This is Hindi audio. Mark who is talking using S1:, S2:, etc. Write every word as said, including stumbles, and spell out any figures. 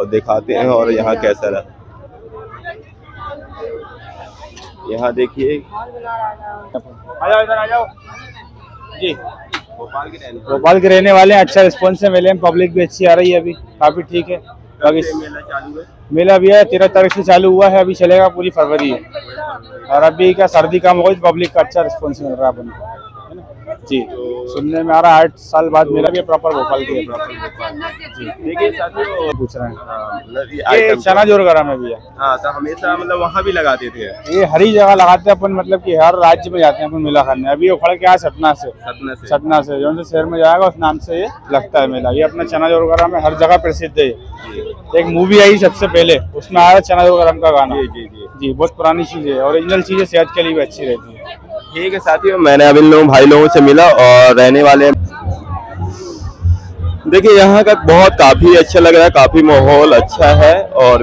S1: और दिखाते हैं और यहाँ कैसा रहा। यहाँ देखिए,
S2: आ जाओ इधर आ जाओ जी।
S1: भोपाल के रहने
S2: भोपाल के रहने वाले हैं, अच्छा रिस्पॉन्स है मेले में, पब्लिक भी अच्छी आ रही है, अभी काफी ठीक है। बाकी
S1: मेला चालू है,
S2: मेला भी है तेरह तारीख से चालू हुआ है, अभी चलेगा पूरी फरवरी है। और अभी क्या सर्दी कम हो गई, पब्लिक का अच्छा रिस्पॉन्स मिल रहा है अपन को, है ना जी। सुनने में आ रहा है आठ साल बाद मेला भी प्रॉपर भोपाल की है जी।
S1: देखिए साथियों,
S2: पूछ रहे हैं
S1: हाँ, मतलब ये
S2: ये
S1: आइटम
S2: चना जोरगरा में भी है।
S1: हाँ, तो हमेशा मतलब वहाँ भी लगाते थे।
S2: ये हरी जगह लगाते हैं अपन, मतलब कि हर राज्य में जाते हैं अपन मेला करने। अभी वो खड़ के आया सतना से,
S1: सतना से
S2: सतना से जो से शहर में जाएगा उस नाम से ये लगता है मेला। ये अपना चना जोरगरा में हर जगह प्रसिद्ध है। एक मूवी आई सबसे पहले, उसमें आया चना जोरगरम का गाना।
S1: जी जी जी
S2: जी, बहुत पुरानी चीज है, ओरिजिनल चीज है, सेहत के लिए भी अच्छी रहती है।
S1: ठीक है साथियों, मैंने अब इन लोगों भाई लोगों से मिला और रहने वाले, देखिए यहाँ का बहुत काफी अच्छा लग रहा है, काफी माहौल अच्छा है और